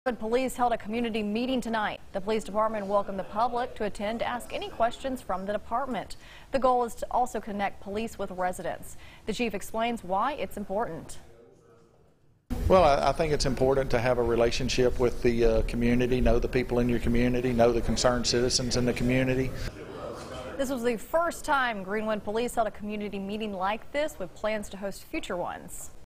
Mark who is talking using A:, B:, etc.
A: Greenwood Police held a community meeting tonight. The police department welcomed the public to attend to ask any questions from the department. The goal is to also connect police with residents. The chief explains why it's important.
B: Well, I think it's important to have a relationship with the community, know the people in your community, know the concerned citizens in the community.
A: This was the first time Greenwood Police held a community meeting like this, with plans to host future ones.